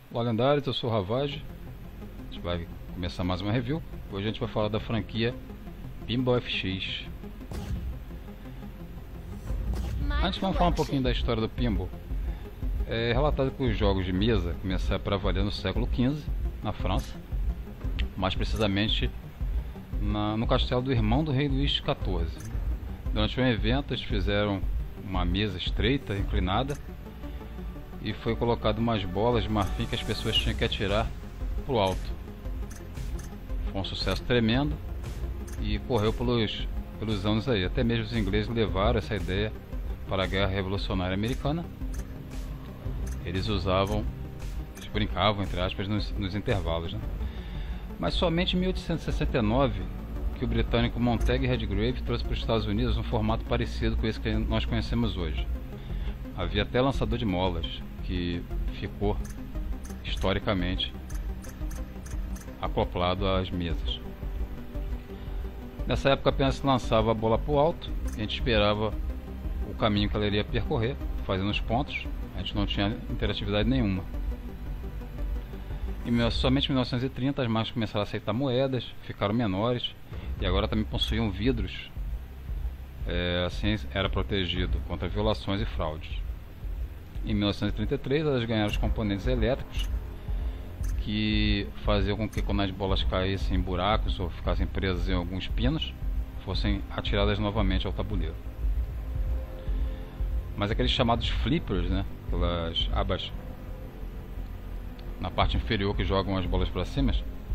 Olá, lendários, eu sou o Ravage. A gente vai começar mais uma review. Hoje a gente vai falar da franquia Pinball FX. Antes vamos falar um pouquinho da história do Pinball. É relatado que os jogos de mesa começaram para valer no século XV, na França. Mais precisamente no castelo do irmão do rei Luís XIV. Durante um evento eles fizeram uma mesa estreita, inclinada, e foi colocado umas bolas de marfim que as pessoas tinham que atirar para o alto. Foi um sucesso tremendo e correu pelos anos aí. Até mesmo os ingleses levaram essa ideia para a Guerra Revolucionária Americana. Eles brincavam, entre aspas, nos intervalos, né? Mas somente em 1869 que o britânico Montague Redgrave trouxe para os Estados Unidos um formato parecido com esse que nós conhecemos hoje. Havia até lançador de molas, que ficou historicamente acoplado às mesas. Nessa época apenas se lançava a bola para o alto, a gente esperava o caminho que ela iria percorrer, fazendo os pontos, a gente não tinha interatividade nenhuma. Somente em 1930 as máquinas começaram a aceitar moedas, ficaram menores e agora também possuíam vidros. Assim era protegido contra violações e fraudes. Em 1933 elas ganharam os componentes elétricos que faziam com que quando as bolas caíssem em buracos ou ficassem presas em alguns pinos, fossem atiradas novamente ao tabuleiro. Mas aqueles chamados flippers, né, aquelas abas na parte inferior que jogam as bolas para cima,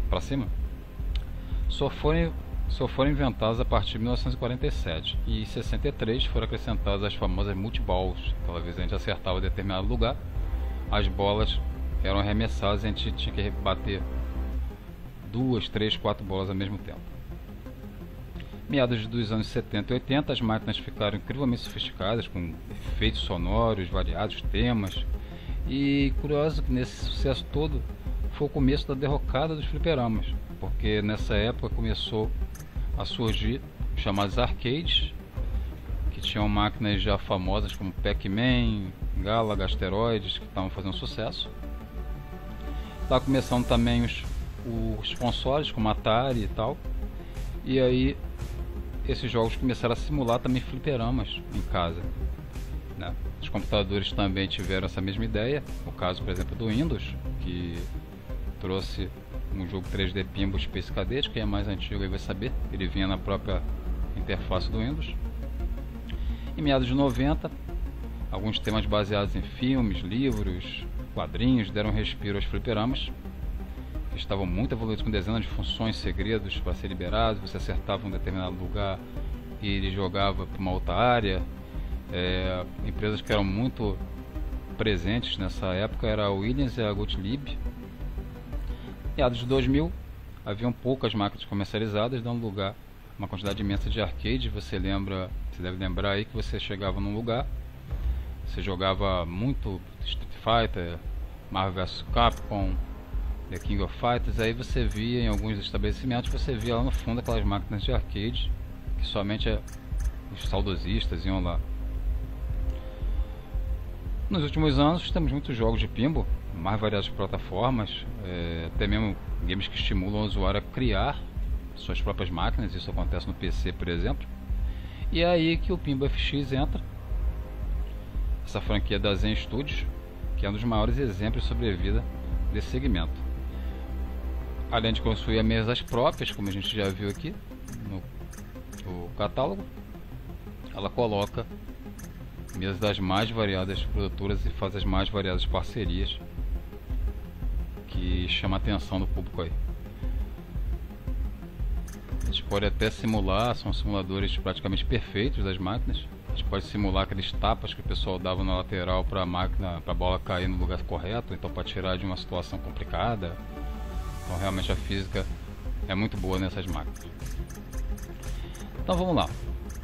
só foram inventadas a partir de 1947 e em 63 foram acrescentadas as famosas multiballs. Aquela vez a gente acertava determinado lugar, as bolas eram arremessadas e a gente tinha que bater 2, 3, 4 bolas ao mesmo tempo. Meados dos anos 70 e 80 as máquinas ficaram incrivelmente sofisticadas, com efeitos sonoros, variados temas. E curioso que nesse sucesso todo foi o começo da derrocada dos fliperamas, porque nessa época começou a surgir os chamados arcades, que tinham máquinas já famosas como Pac-Man, Galaga, Asteroids, que estavam fazendo sucesso. Estava começando também os consoles como Atari e tal, e aí esses jogos começaram a simular também fliperamas em casa, né? Os computadores também tiveram essa mesma ideia. O caso, por exemplo, do Windows, que trouxe um jogo 3D Pinball Space Cadet. Quem é mais antigo aí vai saber, ele vinha na própria interface do Windows. Em meados de 90, alguns temas baseados em filmes, livros, quadrinhos deram respiro aos fliperamas, que estavam muito evoluídos, com dezenas de funções, segredos para ser liberados. Você acertava um determinado lugar e ele jogava para uma outra área. Empresas que eram muito presentes nessa época era a Williams e a Gottlieb. Em meados de 2000 haviam poucas máquinas comercializadas, dando lugar a uma quantidade imensa de arcade. Você deve lembrar aí que você chegava num lugar, você jogava muito Street Fighter, Marvel vs Capcom, The King of Fighters. Aí você via em alguns estabelecimentos, você via lá no fundo aquelas máquinas de arcade que somente os saudosistas iam lá. Nos últimos anos temos muitos jogos de pinball, mais variadas plataformas, até mesmo games que estimulam o usuário a criar suas próprias máquinas. Isso acontece no PC, por exemplo. E é aí que o Pinball FX entra, essa franquia da Zen Studios, que é um dos maiores exemplos de sobrevida desse segmento. Além de construir mesas próprias, como a gente já viu aqui no catálogo, ela coloca mesas das mais variadas produtoras e faz as mais variadas parcerias, que chama a atenção do público aí. A gente pode até simular, são simuladores praticamente perfeitos das máquinas. A gente pode simular aqueles tapas que o pessoal dava na lateral para a bola cair no lugar correto, então para tirar de uma situação complicada. Então realmente a física é muito boa nessas máquinas. Então vamos lá.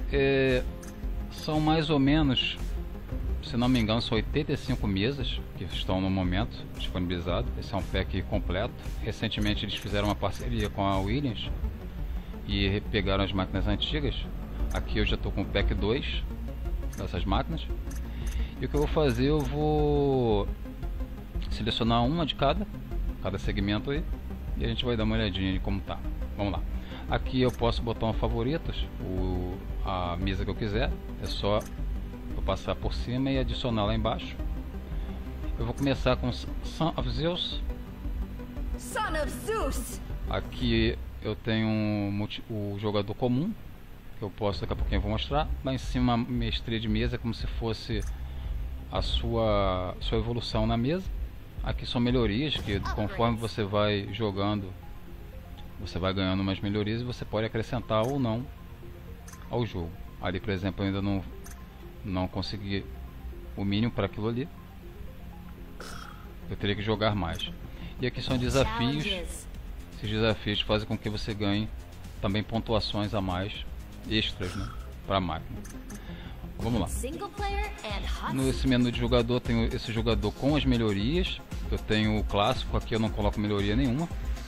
São mais ou menos, se não me engano, são 85 mesas que estão no momento disponibilizadas. Esse é um pack completo. Recentemente eles fizeram uma parceria com a Williams e pegaram as máquinas antigas. Aqui eu já estou com o pack 2 dessas máquinas. E o que eu vou fazer, eu vou selecionar uma de cada segmento aí, e a gente vai dar uma olhadinha de como tá. Vamos lá. Aqui eu posso botar um favoritos, a mesa que eu quiser, é só eu passar por cima e adicionar lá embaixo. Eu vou começar com Son of Zeus. Son of Zeus. Aqui eu tenho o jogador comum, que eu posso, daqui a pouquinho eu vou mostrar. Lá em cima, mestria de mesa, como se fosse a sua evolução na mesa. Aqui são melhorias, que conforme você vai jogando, você vai ganhando umas melhorias e você pode acrescentar ou não ao jogo. Ali, por exemplo, eu ainda não consegui o mínimo para aquilo ali. Eu teria que jogar mais. E aqui são desafios. Esses desafios fazem com que você ganhe também pontuações a mais, extras, né, para a máquina. Vamos lá. Nesse menu de jogador, tenho esse jogador com as melhorias. Eu tenho o clássico, aqui eu não coloco melhoria nenhuma.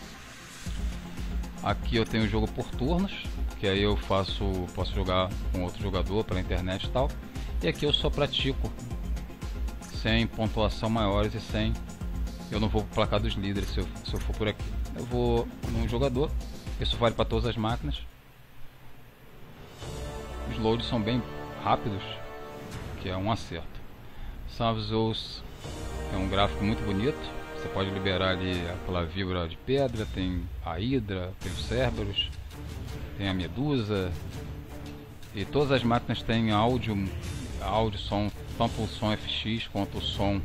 Aqui eu tenho o jogo por turnos, que aí eu posso jogar com outro jogador pela internet e tal. E aqui eu só pratico sem pontuação maiores e sem... Eu não vou pro placar dos líderes se eu for por aqui. Eu vou num jogador. Isso vale para todas as máquinas. Os loads são bem rápidos, que é um acerto. Son of Zeus é um gráfico muito bonito. Você pode liberar ali aquela víbora de pedra. Tem a Hidra, tem os Cerberus, tem a Medusa. E todas as máquinas têm áudio, som, tanto o som FX quanto o som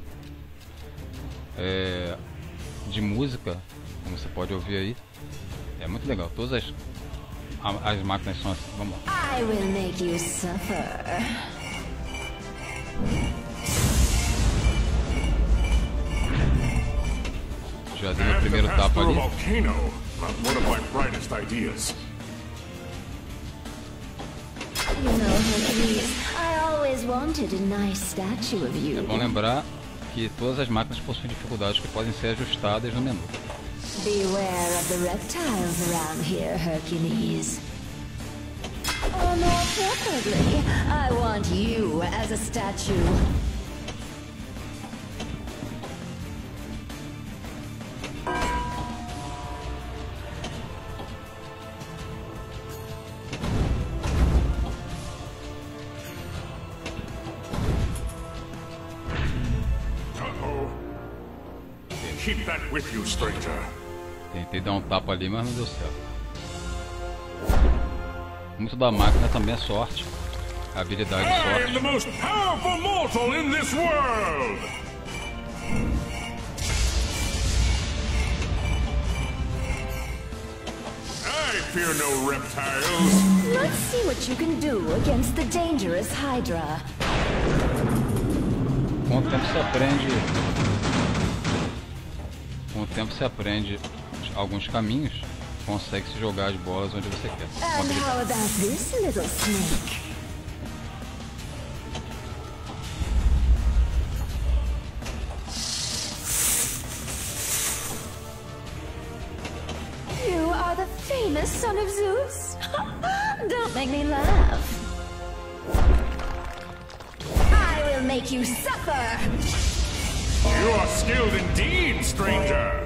de música, como você pode ouvir aí. É muito legal. Todas as máquinas são assim. Vamos lá. I will make you suffer. Já dei o primeiro tapa ali. You know, Hercules, I always wanted a nice statue of you. É bom lembrar que todas as máquinas possuem dificuldades que podem ser ajustadas no menu. Beware of the reptiles around here, Hercules. Or more preferably, I want you as a statue. Keep that with you, stranger. Tentei dar um tapa ali, mas não deu certo. Muito da máquina também é sorte. A habilidade de I am sorte. the most powerful mortal in this world. I fear no reptiles. Let's see what you can do against the dangerous Hydra. Com o tempo se aprende. Com o tempo se aprende alguns caminhos. Consegue se jogar as bolas onde você quer. Uma And how habilidade. about this little snake? You are the famous son of Zeus? Don't make me laugh. I will make you suffer! You are skilled indeed, stranger.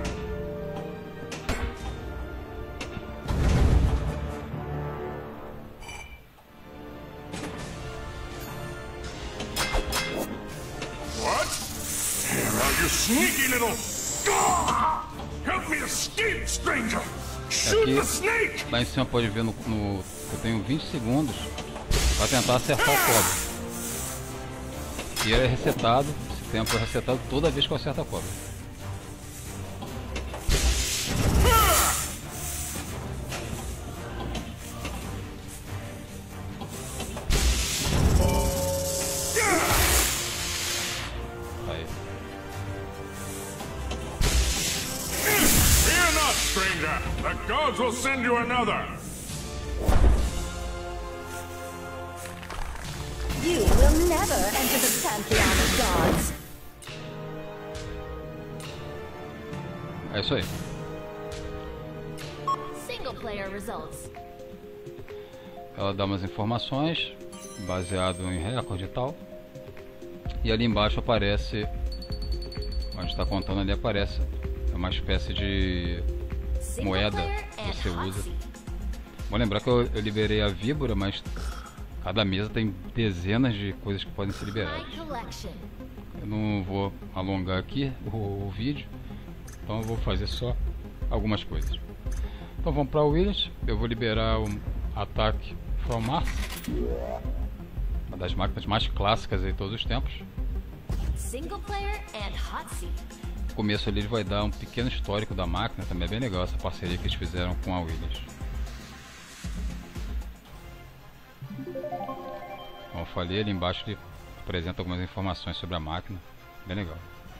What? There are you sneaky little... Gah! Help me escape, stranger! Shoot Aqui, the snake! lá em cima pode ver eu tenho 20 segundos para tentar acertar o cobra. E ele é resetado, esse tempo é resetado toda vez que eu acerto a cobra. Aí. Fear not, stranger! The gods will send you another! You will never enter the pantheon of gods. É isso aí. Single player results. Ela dá umas informações baseado em recorde e tal. E ali embaixo aparece Onde está contando ali aparece. É uma espécie de moeda que você usa. Vou lembrar que eu liberei a víbora, mas cada mesa tem dezenas de coisas que podem ser liberadas. Eu não vou alongar aqui o vídeo, então eu vou fazer só algumas coisas. Então vamos para Williams. Eu vou liberar o ataque From Mars, uma das máquinas mais clássicas de todos os tempos. No começo ali ele vai dar um pequeno histórico da máquina, também é bem legal essa parceria que eles fizeram com a Williams. Como eu falei, ali embaixo ele apresenta algumas informações sobre a máquina, bem legal.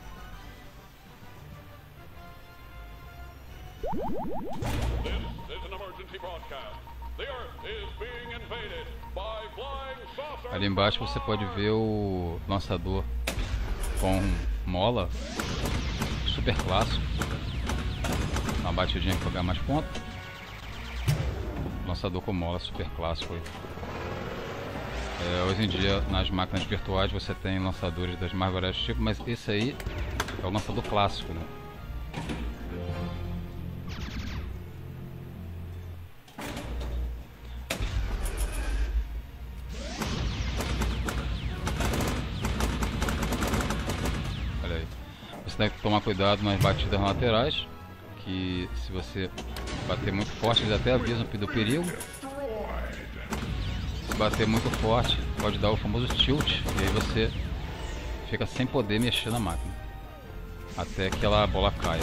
Ali embaixo você pode ver o lançador com mola, super clássico, uma batidinha para pegar mais ponto. Lançador com mola, super clássico. Hoje em dia nas máquinas virtuais você tem lançadores das mais variados tipos, mas esse aí é o lançador clássico, né? Olha aí. Você tem que tomar cuidado nas batidas laterais, que se você bater muito forte eles até avisam do perigo. Bater muito forte pode dar o famoso tilt, e aí você fica sem poder mexer na máquina até que a bola caia.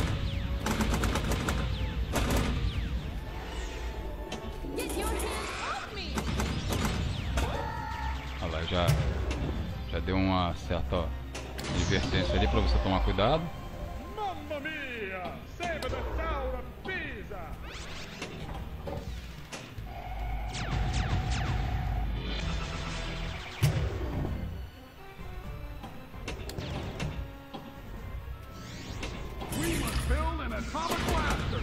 Olha lá, já deu uma certa advertência ali para você tomar cuidado. Mamma mia! Save the Tower of Pisa! We must build an atomic blaster!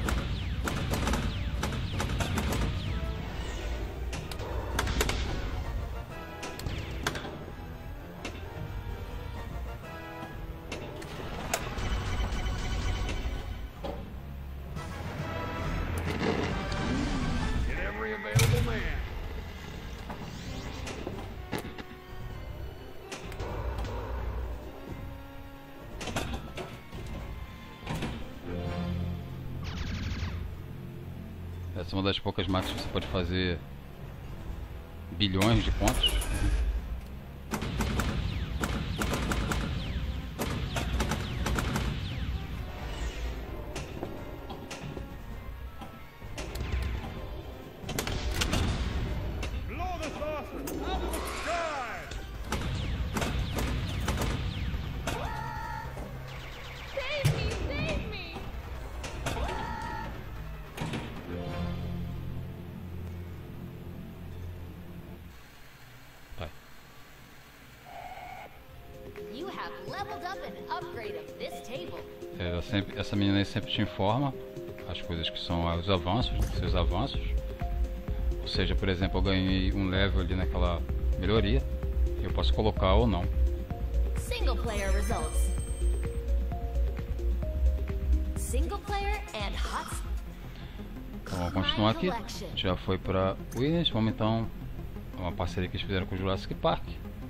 Get every available man. Essa é uma das poucas máquinas que você pode fazer bilhões de pontos. Blow the saucer out of the sky! Save me! Save me! Vai. You have leveled up an upgrade of this table. Essa menina aí sempre te informa as coisas que são os avanços, seus avanços. Ou seja, por exemplo, eu ganhei um level ali naquela melhoria, eu posso colocar ou não. Single player results. Single player and hot. Então vamos continuar aqui. A gente já foi para Williams, vamos então uma parceria que eles fizeram com o Jurassic Park.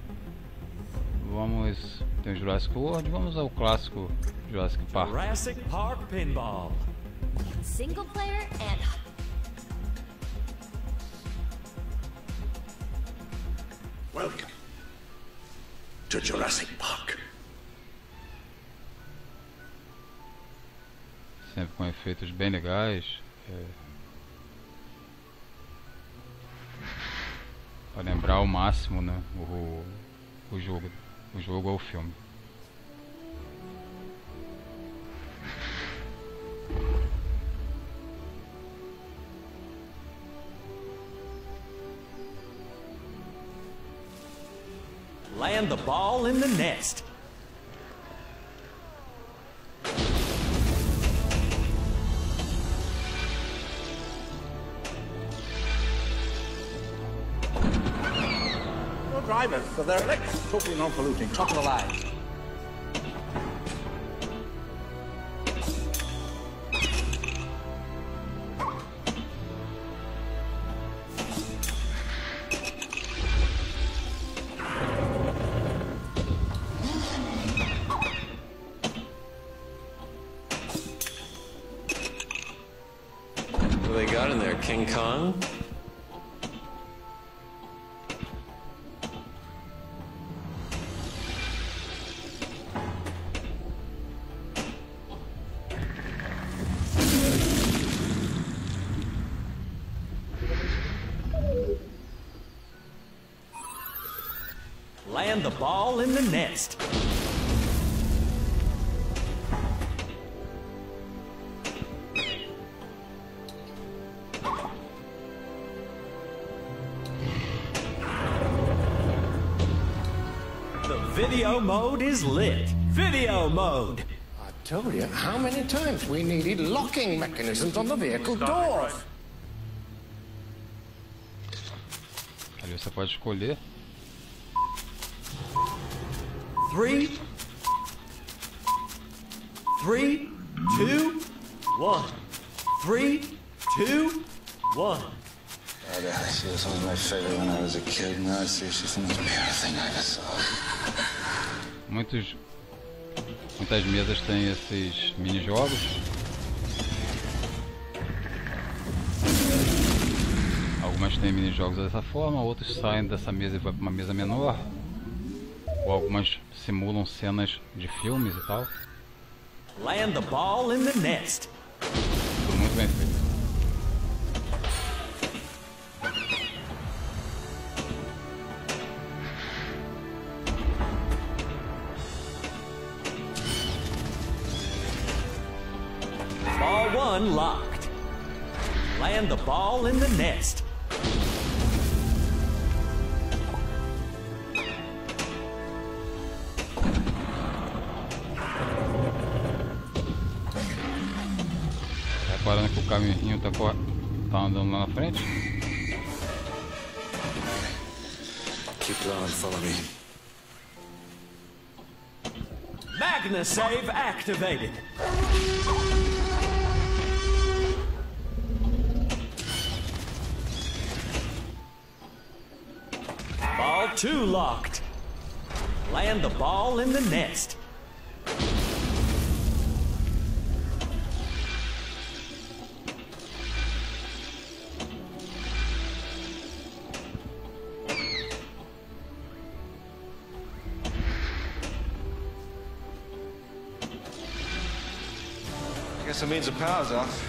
Vamos, tem o Jurassic World, vamos ao clássico Jurassic Park. Jurassic Park Pinball. Single player and Welcome to Jurassic Park. Sempre com efeitos bem legais. Para lembrar ao máximo, né, o jogo ou o filme. Land the ball in the nest. No drivers, so they're electric, totally non-polluting, top of the line. King Kong? Land the ball in the nest. The video mode is lit. Video mode. I told you how many times we needed locking mechanisms on the vehicle doors. Ali você pode escolher. 3, 2, 1. 3, 2, 1. She was always my favorite when I was a kid. Now I see she's the most pure thing I ever saw. Muitas mesas têm esses mini-jogos. Algumas têm mini-jogos dessa forma, outros saem dessa mesa e vão para uma mesa menor. Ou algumas simulam cenas de filmes e tal. Land the ball in the nest. Tudo muito bem feito. Ball 1 locked. Land the ball in the nest. Reparando que o caminho tá andando lá na frente. Keep low and follow me. Magna save activated. Ball 2 locked. Land the ball in the nest. I guess it means the power's off.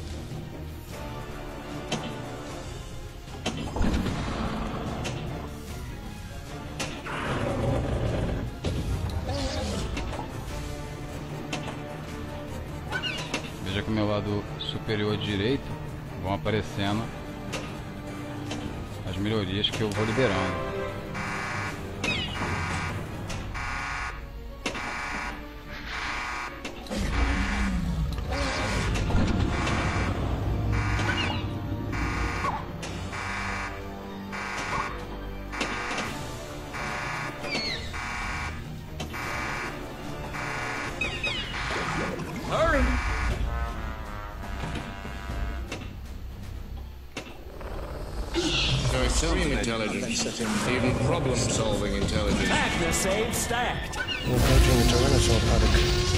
Veja que o meu lado superior direito vão aparecendo as melhorias que eu vou liberando. Hurry! Reptilian intelligence, even problem-solving intelligence. Magna save stacked. We're approaching the Tyrannosaur paddock.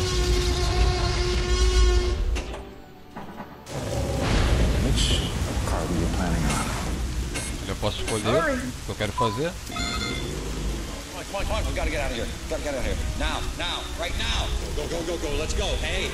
Which car were you planning on? Eu posso escolher o que eu quero fazer. Come on, we gotta get out of here. Gotta get out of here. Now, right now. Go, let's go, hey.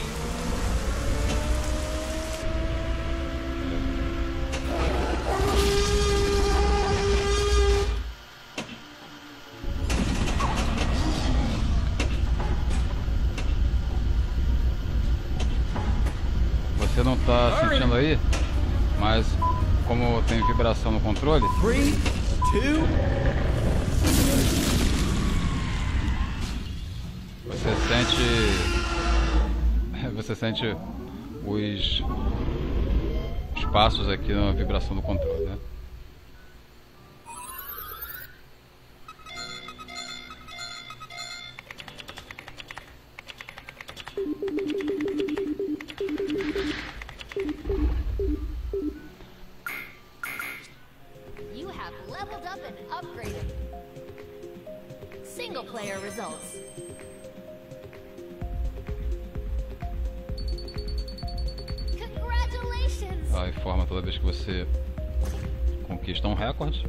Você não tá sentindo aí, mas como tem vibração no controle, 3, 2, você sente os passos aqui na vibração do controle, né? You have leveled up and upgraded. Single player results. Congratulations! Ela informa toda vez que você conquista um recorde.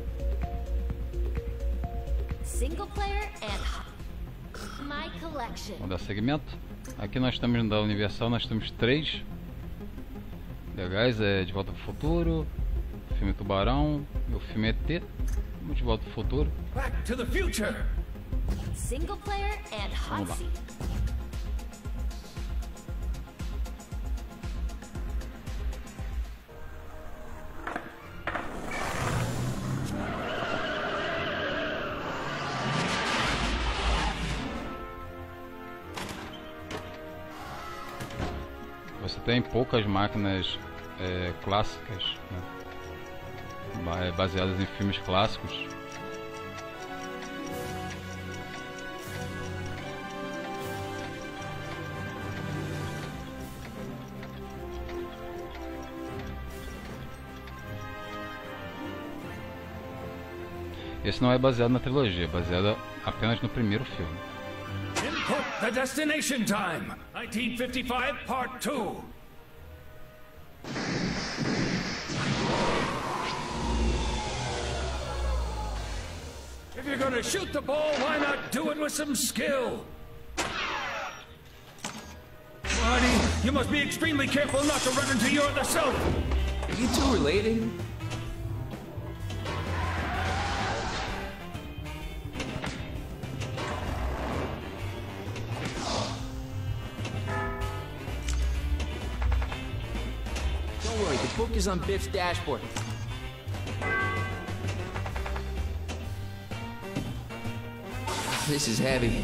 Single player and my collection. Vamos dar seguimento. Aqui nós temos da Universal, nós temos 3 legais, De Volta pro Futuro, o filme Tubarão e o filme ET. Vamos De Volta pro Futuro. Back to the future. Single player and hot Vamos lá. seat. Você tem poucas máquinas clássicas, né? Baseadas em filmes clássicos. Esse não é baseado na trilogia, é baseado apenas no primeiro filme. Input the destination time. 1955, part 2. If you're gonna shoot the ball, why not do it with some skill? Marty, you must be extremely careful not to run into your other self. Are you two related? Don't worry, the book is on Biff's dashboard. This is heavy.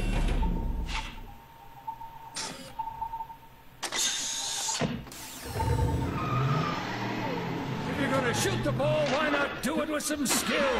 If you're gonna shoot the ball, why not do it with some skill?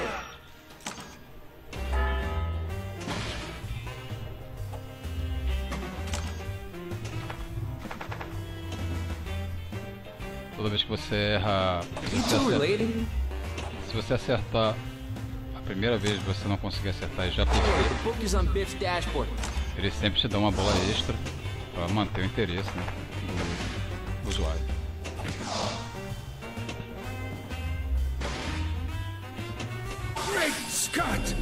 Toda vez que você erra, You two related? se você acertar a primeira vez, você não conseguir acertar e já Don't worry, perder, the book is on Biff's dashboard. ele sempre te dá uma bola extra para manter o interesse, né, do usuário. Great Scott!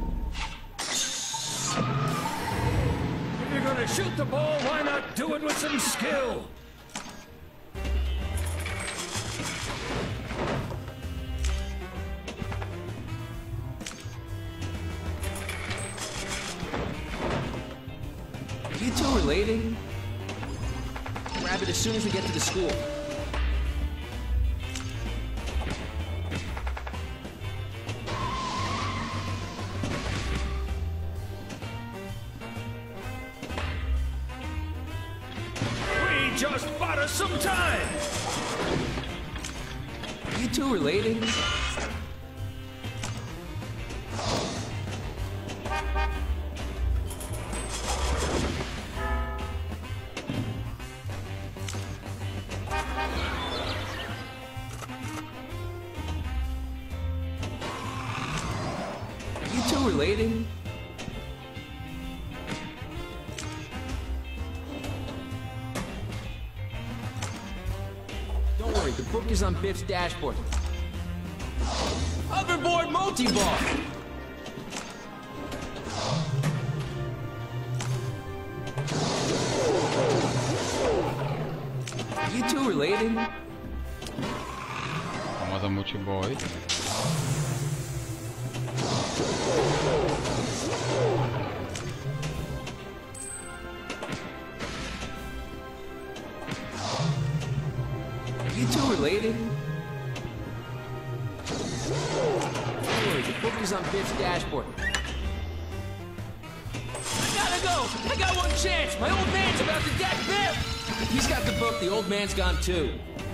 If you're gonna shoot the ball, why not do it with some skill? You two related? Grab it as soon as we get to the school. We just bought us some time! You two related? You two related? Don't worry, the book is on Biff's dashboard. Hoverboard multi-ball! You two related? Famosa multiball aí. You two related? Don't worry, the book is on Biff's dashboard. I gotta go! I got one chance! My old man's about to deck Biff! He's got the book, the old man's gone too.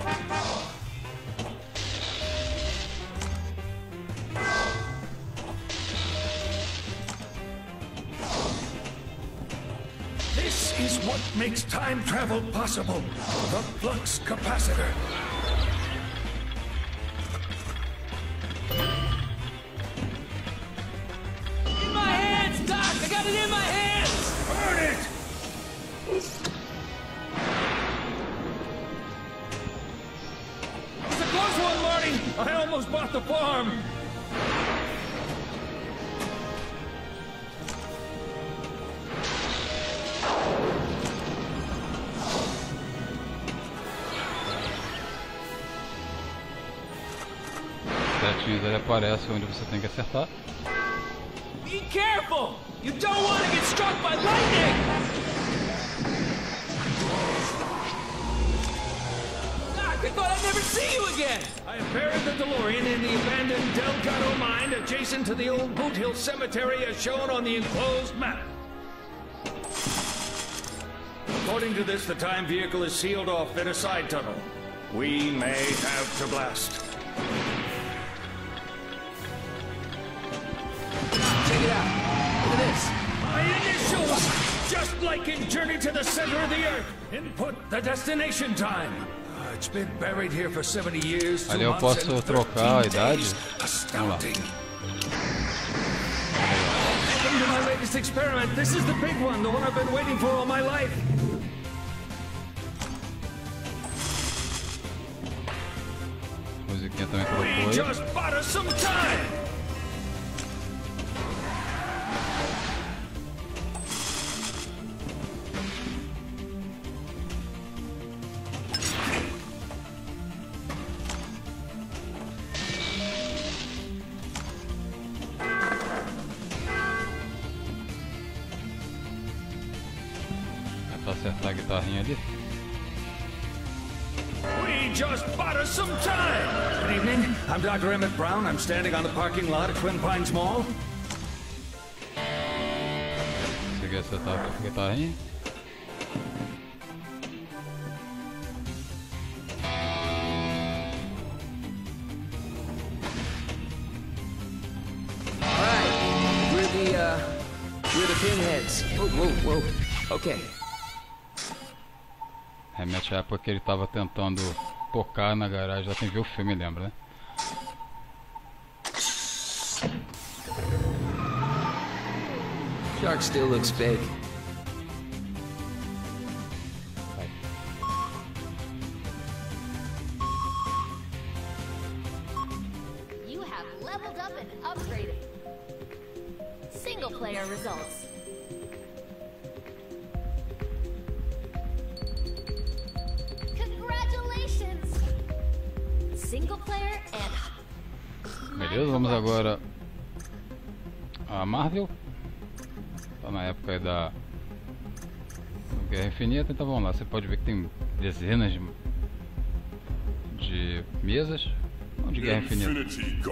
This is what makes time travel possible. The flux capacitor. In my hands, Doc! I got it in my hands! Burn it! I almost bought the farm! Setinhas ali aparece onde você tem que acertar. Be careful! You don't want to get struck by lightning! Doc, I thought I'd never see you again! I have buried the DeLorean in the abandoned Delgado mine adjacent to the old Boot Hill Cemetery as shown on the enclosed map. According to this, the time vehicle is sealed off in a side tunnel. We may have to blast. Check it out. Look at this. My initials! Just like in Journey to the Center of the Earth. Input the destination time. It's been buried here for 70 years. Ali eu posso trocar a idade. Astounding. Welcome to my latest experiment. This is the big one, the one I've been waiting for all my life. Musiquinha também colocou aí. Just bought us some time. Pra acertar a guitarrinha ali. We just bought us some time! Good evening. I'm Dr. Emmett Brown. I'm standing on the parking lot at Twin Pines Mall. Consegui acertar a guitarrinha. Alright. We're the pinheads. Whoa. Okay. Remete à época que ele tava tentando tocar na garagem, lá quem viu o filme lembra, né? Shark still looks fake. You have leveled up and upgraded. Single player results. Congratulations! Single player and... Beleza, vamos agora a Marvel. Tá na época aí da Guerra Infinita, então vamos lá. Você pode ver que tem dezenas de mesas. Não de Guerra Infinita.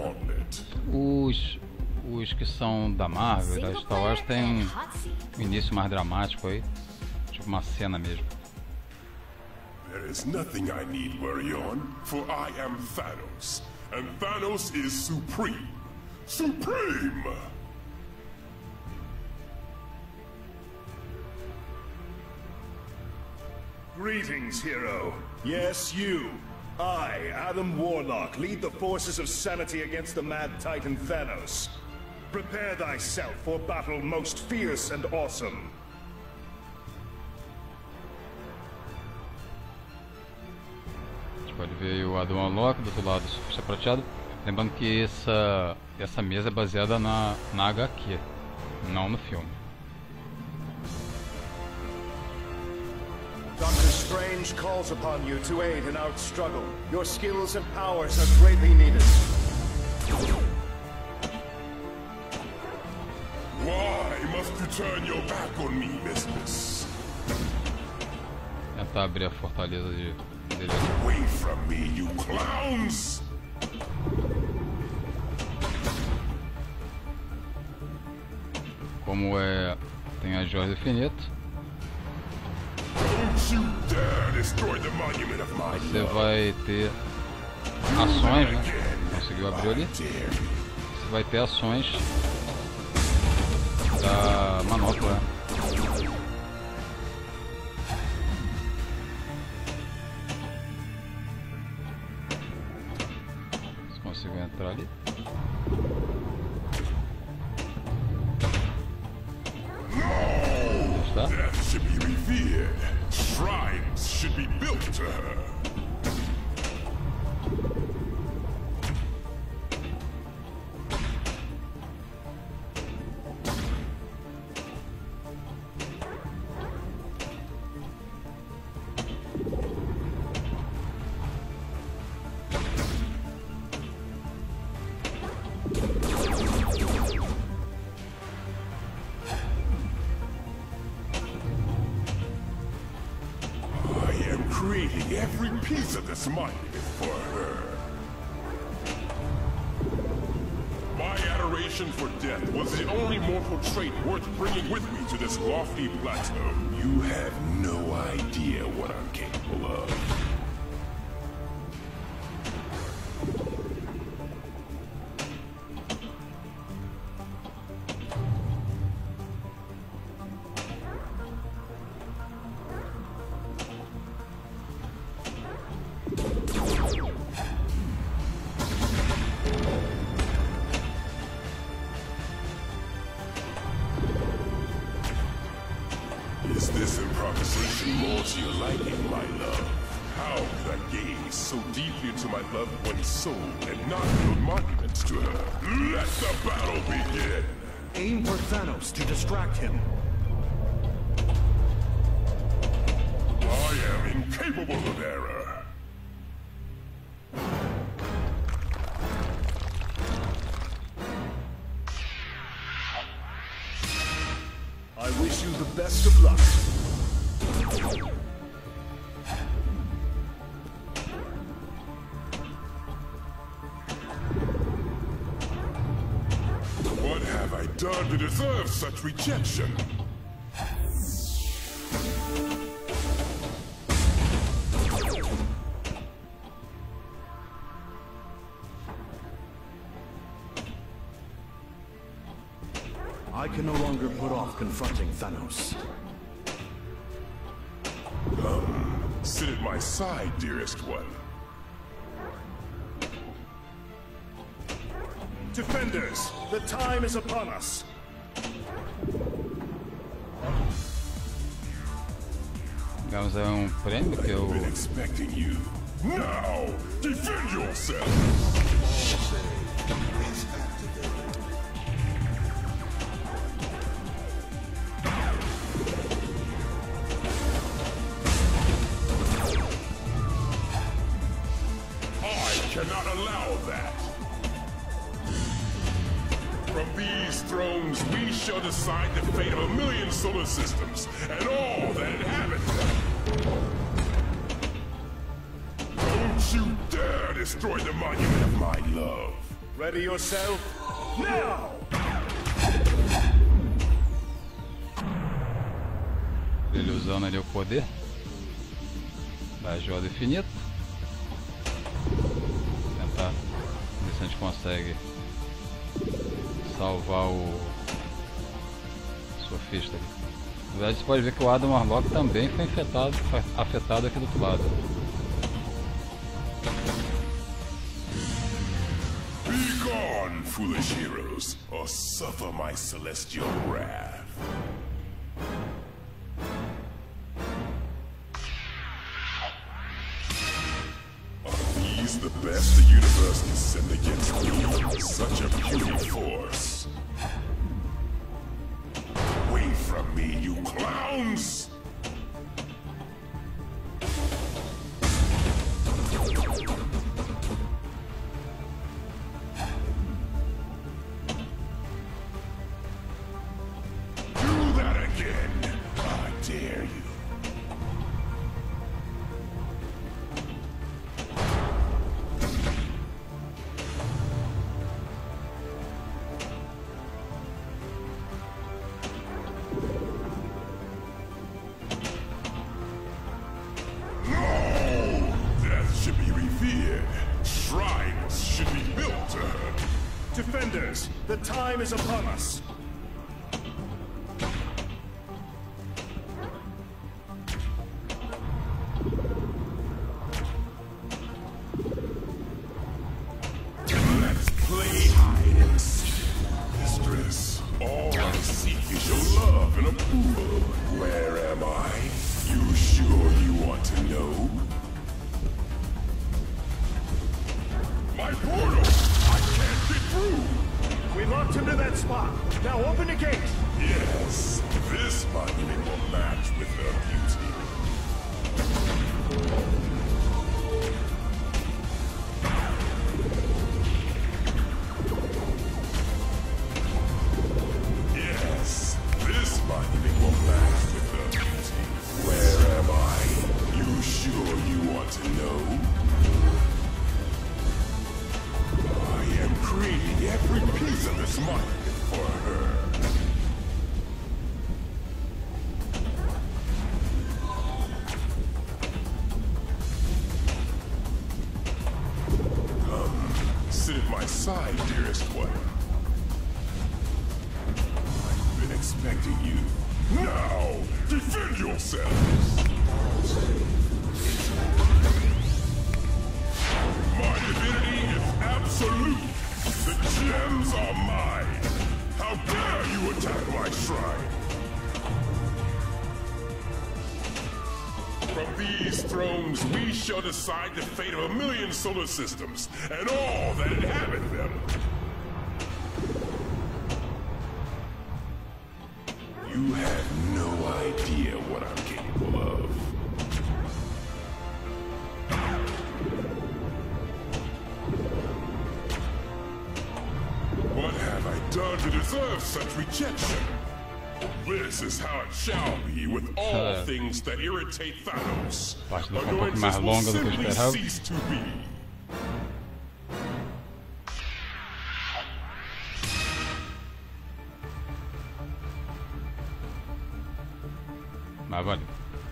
Os que são da Marvel, da Star Wars, tem um início mais dramático aí. Tipo uma cena mesmo. There is nothing I need worry on, for I am Thanos, and Thanos is supreme. Supreme! Greetings, hero. Yes, you. I, Adam Warlock, lead the forces of sanity against the mad titan Thanos. Prepare thyself for battle most fierce and awesome. Pode ver aí o Adam Warlock, do outro lado o prateado. Lembrando que essa mesa é baseada na HQ, não no filme. Doctor Strange calls upon you to aid in our struggle. Your skills and powers are greatly needed. Why must you turn your back on me, mistress? Tentar abrir a fortaleza dele. Away from me, you clowns! Como tem a Joia do Infinito. Você vai ter ações, né? Conseguiu abrir ali. Você vai ter ações da manopla, né? Você conseguiu entrar ali. Está? Death should be revered. Shrines should be built to her. giving every piece of this monument for her. My adoration for death was the only mortal trait worth bringing with me to this lofty plateau. You have no idea what I'm capable of. Is this improvisation more to your liking, my love? How could I gaze so deeply into my loved one's soul and not build monuments to her? Let the battle begin! Aim for Thanos to distract him. I am incapable of error. I wish you the best of luck. What have I done to deserve such rejection? I can no longer put off confronting Thanos. Sit at my side, dearest one. Defenders, the time is upon us. Ganhamos aí prêmio que eu... I've been expecting you. Now, defend yourself! Cannot allow that. From these thrones, we shall decide the fate of 1,000,000 solar systems and all that inhabit them. Don't you dare destroy the monument of my love. Ready yourself? Now! Ele usando ali o poder da joia infinita. Tentar ver se a gente consegue salvar o surfista ali. Na verdade, você pode ver que o Adam Warlock também foi afetado aqui do outro lado. Be gone, foolish heroes, or suffer my celestial wrath. The best the universe can send against me. Such a puny force. Away from me, you clowns! Do that again! I dare you. Shrines should be built to her. Defenders, the time is upon us. Let's play hide and seek. Mistress, all I seek is your love and approval. Where am I? You sure you want to know? My portal! I can't get through! We locked him to that spot. Now open the gate! Yes, this monument will match with her beauty. Yes, this monument will match with her beauty. Where am I? You sure you want to know? I am creating every piece of this monument for her. Sit at my side, dearest one. I've been expecting you. Now, defend yourselves! My divinity is absolute! The gems are mine! How dare you attack my shrine! From these thrones, we shall decide the fate of 1,000,000 solar systems, and all that inhabit them. You have no idea what I'm capable of. What have I done to deserve such rejection? This is how it shall be with all things that irritate Thanos. Annoyances will simply cease to be. Mas vale.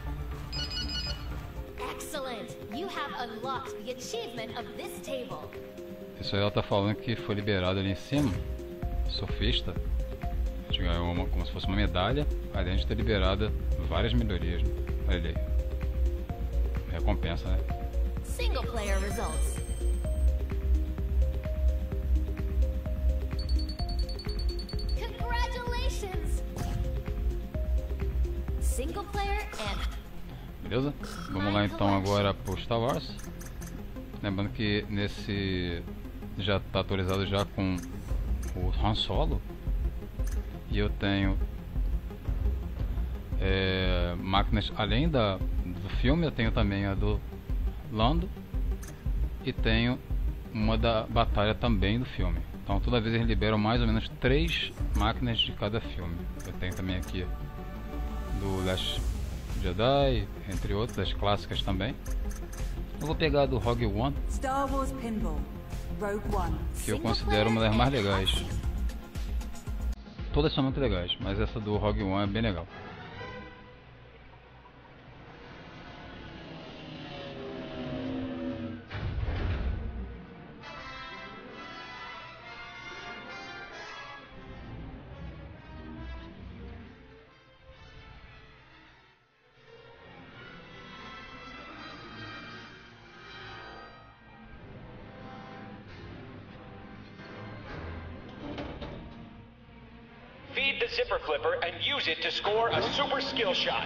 Excellent. You have unlocked the achievement of this table. Isso aí ela tá falando que foi liberado ali em cima. Surfista. A gente ganhou como se fosse uma medalha. Além de ter liberado várias melhorias. Olha ali. Recompensa, né? Single player results. Congratulations. Single player and... Beleza? Vamos lá então agora pro Star Wars. Lembrando que nesse já está atualizado já com o Han Solo. E eu tenho máquinas além do filme, eu tenho também a do Lando. E tenho uma da batalha também do filme. Então toda vez eles liberam mais ou menos 3 máquinas de cada filme. Eu tenho também aqui do Last Jedi, entre outras, as clássicas também. Eu vou pegar a do Rogue One, Star Wars Pinball, Rogue One, que eu considero uma das mais legais. Todas são muito legais, mas essa do Rogue One é bem legal. Feed the zipper flipper and use it to score a super skill shot.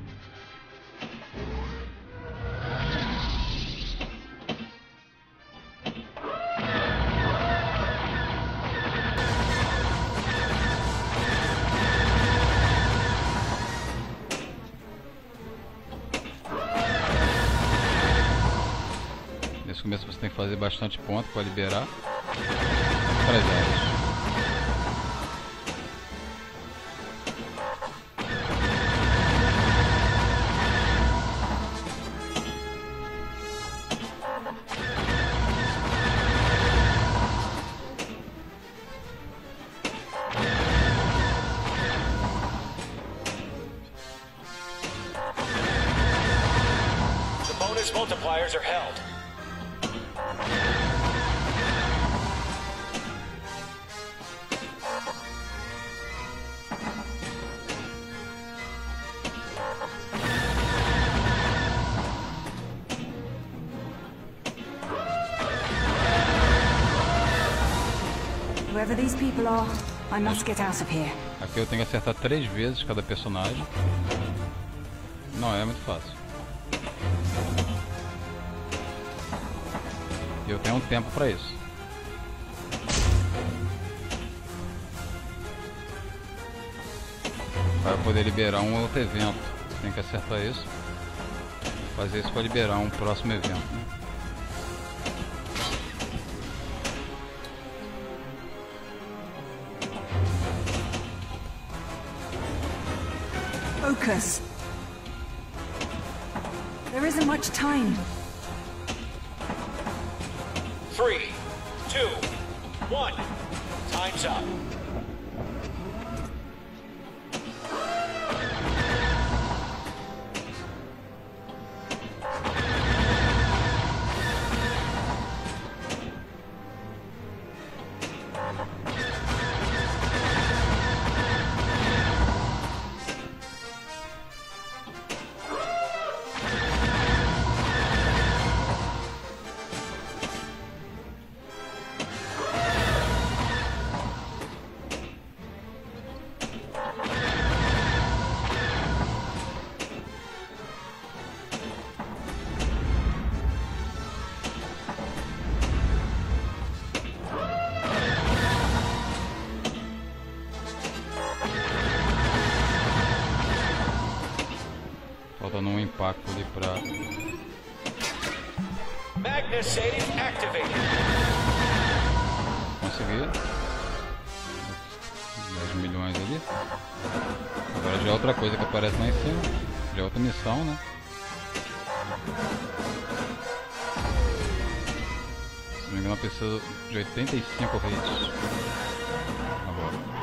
Nesse começo você tem que fazer bastante ponto para liberar para as áreas. Multipliers are held. Whoever these people are, I must get out of here. Aqui eu tenho que acertar 3 vezes cada personagem. Não é muito fácil. E eu tenho um tempo para isso. Para poder liberar um outro evento, tem que acertar isso. Fazer isso para liberar um próximo evento, né? Focus. There isn't much time. 3, 2, 1. Time's up. Faltando um impacto ali pra... Magnus Save activated. Consegui. 10 milhões ali. Agora já é outra coisa que aparece lá em cima. Já é outra missão, né? Se não me engano, eu preciso de 85 hits. Agora.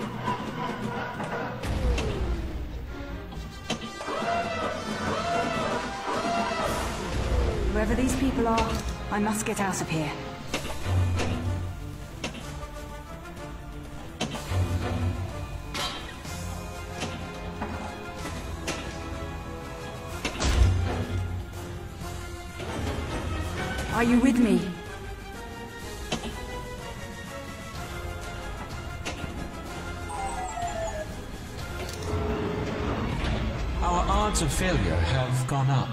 Whoever these people are, I must get out of here. Are you with me? Our odds of failure have gone up.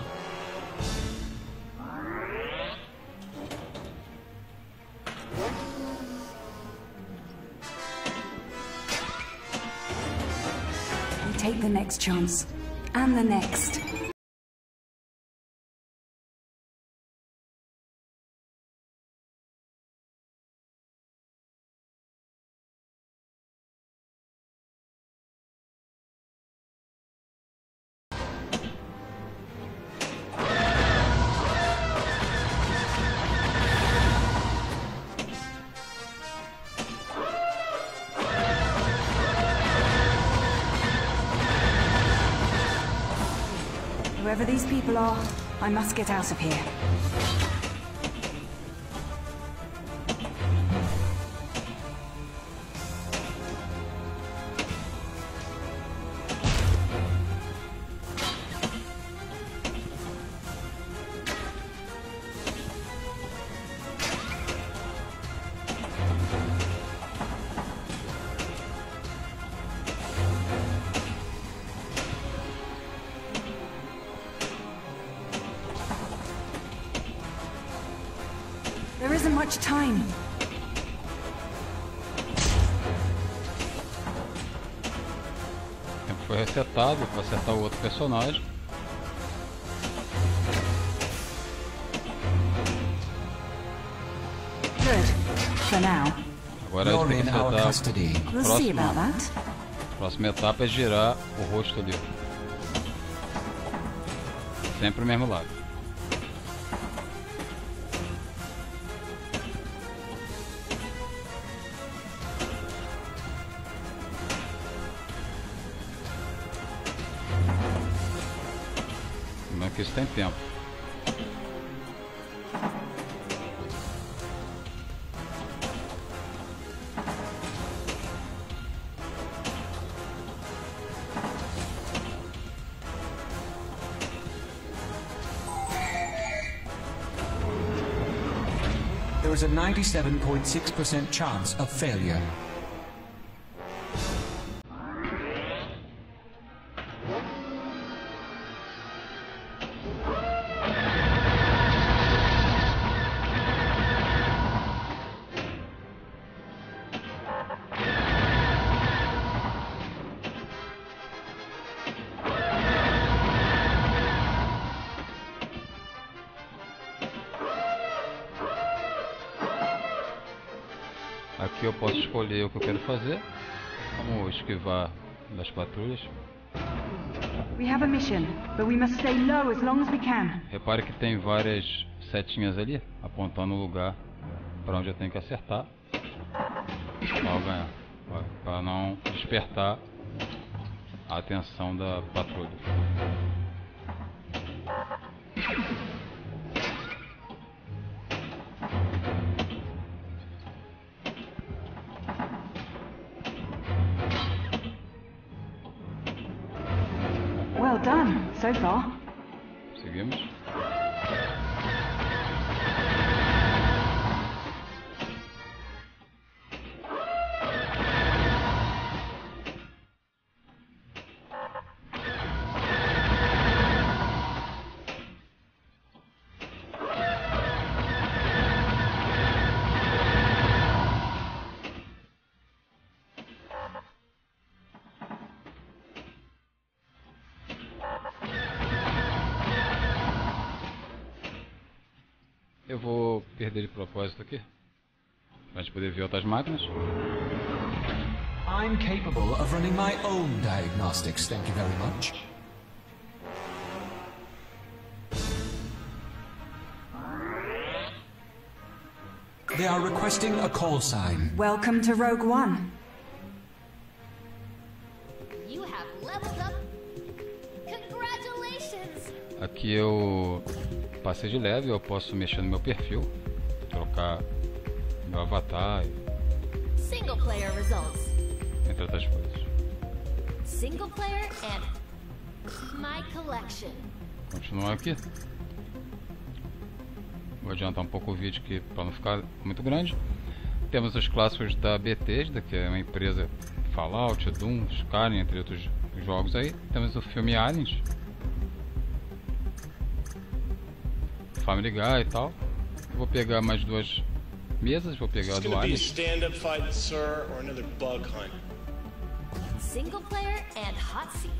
Take the next chance. And the next. Whoever these people are, I must get out of here. There isn't much time. O tempo foi resetado para acertar o outro personagem. Good. For now. Agora a gente tem que acertar a próxima etapa é girar o rosto ali. Sempre o mesmo lado. Lembrando que isso tem tempo. There is a 97.6% chance of failure. Aqui eu posso escolher o que eu quero fazer. Vamos esquivar das patrulhas. We have a mission, but we must stay low as long as we can. Repare que tem várias setinhas ali apontando o lugar para onde eu tenho que acertar para ganhar, para não despertar a atenção da patrulha. Well done, so far. Seguimos. Eu vou perder de propósito aqui, pra gente poder ver outras máquinas. I'm capable of running my own diagnostics, thank you very much. They are requesting a call sign. Welcome to Rogue One. You have leveled up. Congratulations! Aqui eu passei de level, eu posso mexer no meu perfil, trocar meu avatar, Single player results. entre outras coisas. Single player and my collection. Continuar aqui. Vou adiantar um pouco o vídeo aqui para não ficar muito grande. Temos os clássicos da Bethesda, que é uma empresa Fallout, Doom, Skyrim, entre outros jogos aí. Temos o filme Aliens, Family Guy e tal. Vou pegar mais duas mesas, vou pegar a do Aliens. Stand-up fight, sir, or another bug hunt. Single player and hot seat.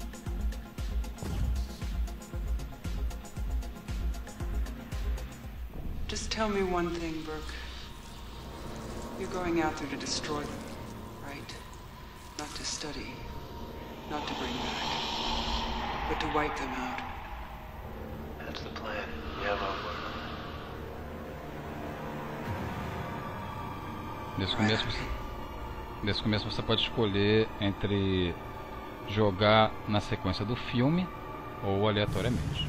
Just tell me one thing, Brooke. You're going out there to destroy them, right? Not to study, not to bring back, but to wipe them out. That's the plan. We have our work. Nesse começo você pode escolher entre jogar na sequência do filme ou aleatoriamente.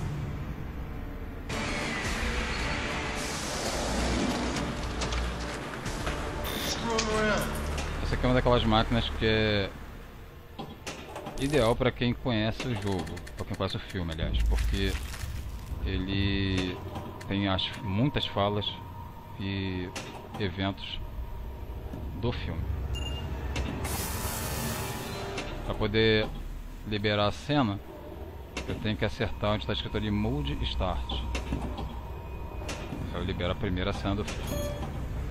Essa aqui é uma daquelas máquinas que é ideal para quem conhece o jogo, para quem conhece o filme, aliás, porque ele tem muitas falas e eventos do filme. Para poder liberar a cena, eu tenho que acertar onde está escrito ali Mode Start. Eu libero a primeira cena do filme.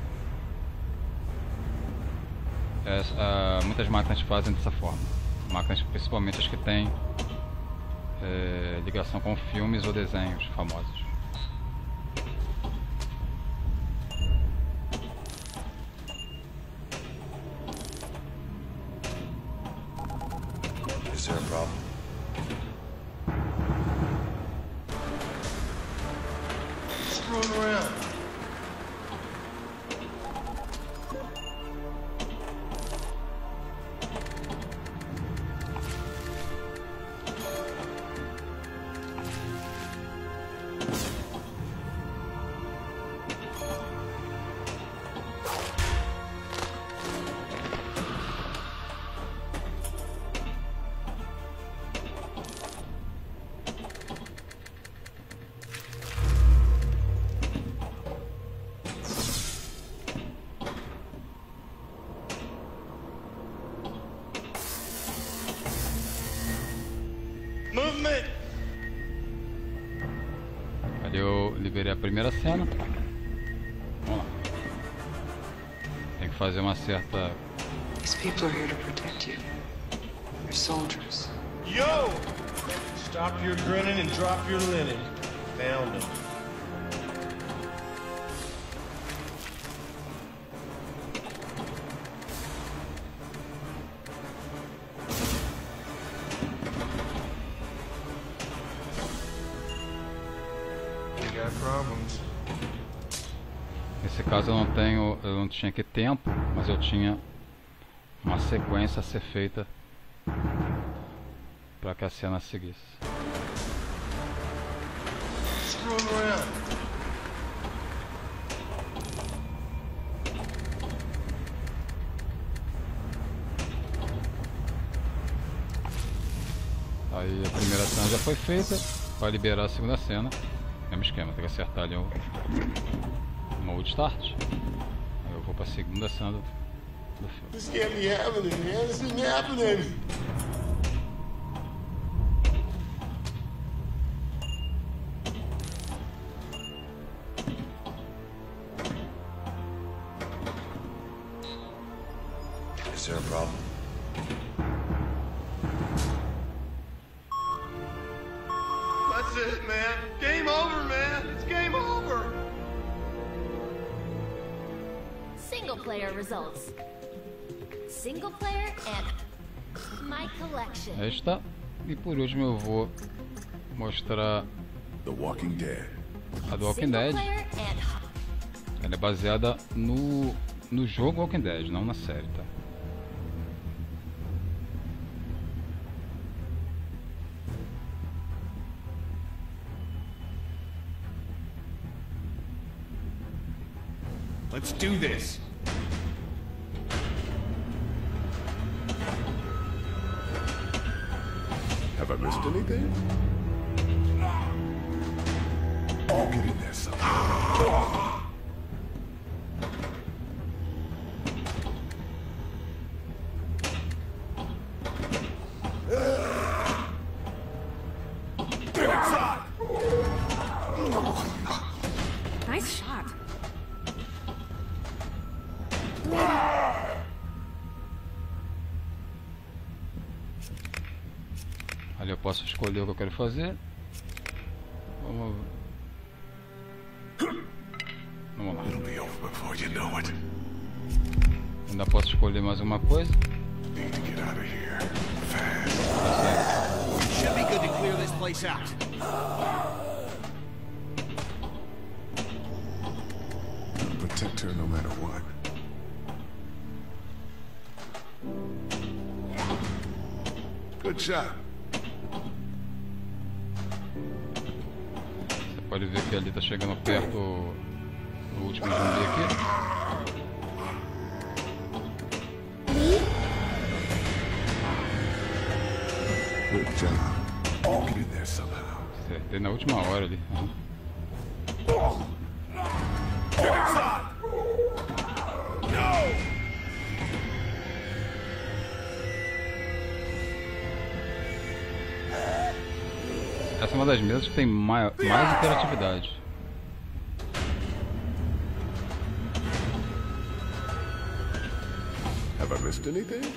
Muitas máquinas fazem dessa forma. Máquinas, principalmente as que têm ligação com filmes ou desenhos famosos. Is there a problem? Screw him around. Ali eu liberei a primeira cena. Vamos lá. Tem que fazer uma certa... These people are here to protect you. They're soldiers. Yo! Stop your grinning and drop your linen. Found him. We got problems. Nesse caso eu não tinha aqui tempo, mas eu tinha uma sequência a ser feita para que a cena seguisse. Aí a primeira cena já foi feita, vai liberar a segunda cena. Mesmo esquema, tem que acertar ali o mode start. Aí eu vou para a segunda cena do filme. This can't be happening, man. This isn't happening. Is there a problem? That's it, man. Game over, man. It's game over. Single player results. Single player and my collection. Esta. E por último eu vou mostrar The Walking Dead. A do Walking Dead. Ela é baseada no jogo Walking Dead, não na série, tá? Let's do this. Have I missed anything? Oh, get in there, son. Nice shot. Ali eu posso escolher o que eu quero fazer. Vamos lá. It'll be over before you know it. Ainda posso escolher mais uma coisa. Need to get out of here fast. Should be good to clear this place out. Protect her no matter what. Good shot. Você pode ver que ali tá chegando perto do último zumbi aqui. Good job. Get in there somehow. Acertei na última hora ali. Get inside! No! Essa é uma das mesas que tem mais interatividade. Have I missed anything?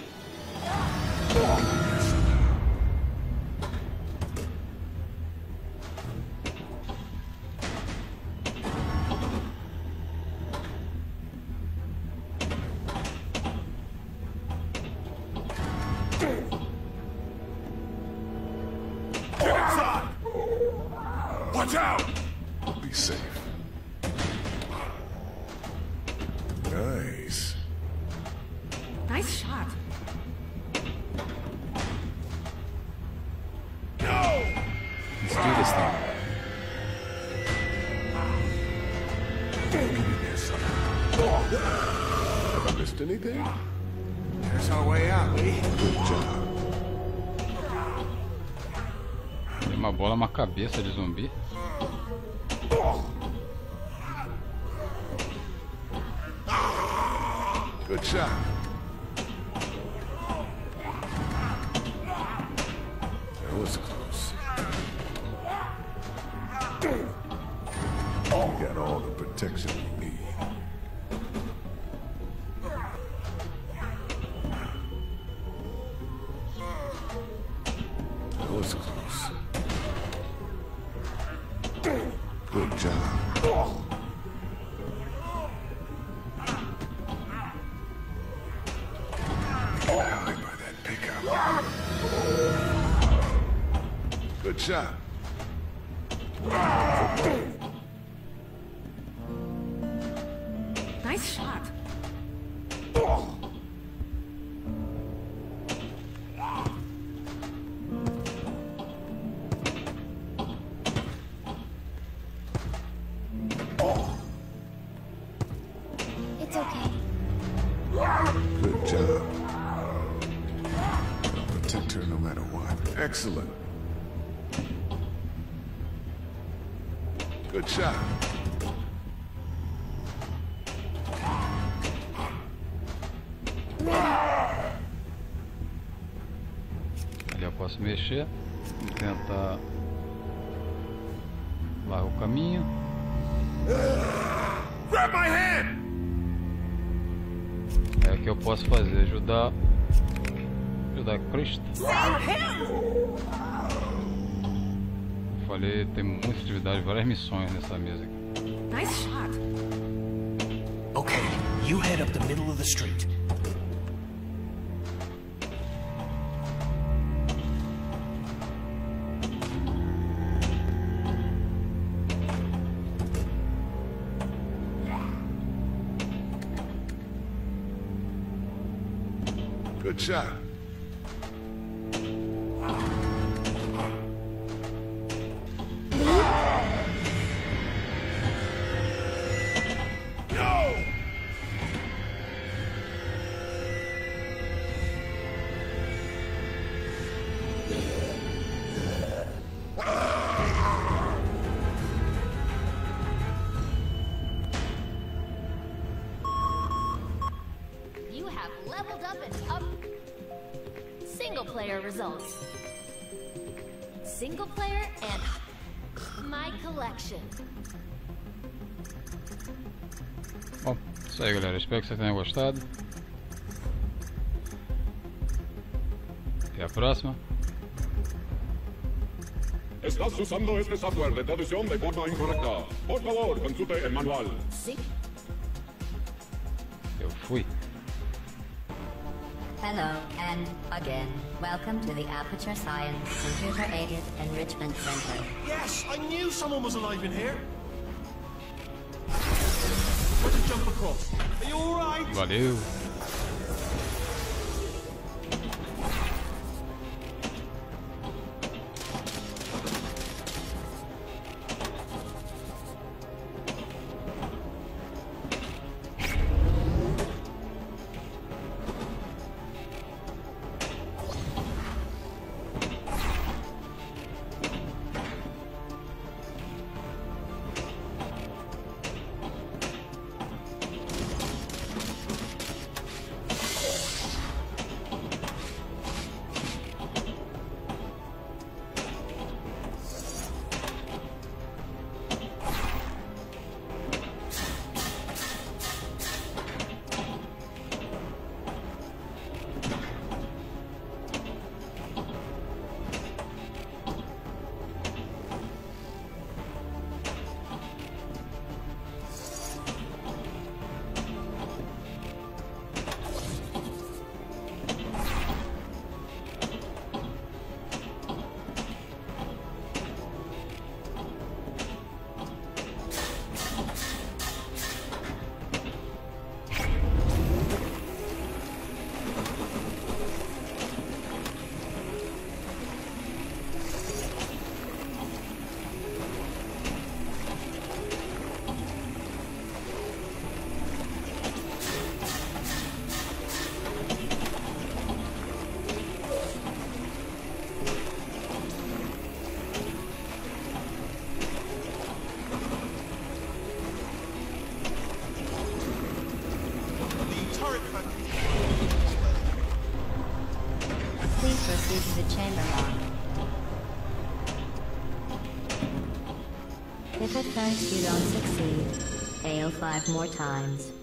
Watch out! Be safe. Nice. Nice shot. No! Let's do this thing. Get in there, son. Have I missed anything? There's our way out, Lee. Good job. Tem uma bola, uma cabeça de zumbi. Good shot. That was close. We got all the protection we need. That was close. Good job. Hide by that pickup. Good shot. Nice shot. It's okay. Good job. I'll protect her no matter what. Excellent. Good shot. Ali eu posso mexer e tentar lá o caminho. Grab my hand! É o que eu posso fazer, ajudar Cristo. Falei, tem muita atividade, várias missões nessa mesa aqui. Nice shot. Okay, you head up the middle of the street. Good shot. You have leveled up and up. Single player results. Single player and my collection. Bom, isso aí, galera. Espero que vocês tenham gostado. Até a próxima. Estás usando este software de traducción de forma incorrecta. Por favor, consulte el manual. Eu fui. Hello, and again, welcome to the Aperture Science Computer-Aided Enrichment Center. Yes, I knew someone was alive in here. Where'd you jump across? Are you alright? Valeu. Please proceed to the chamber lock. If at first you don't succeed, fail 5 more times.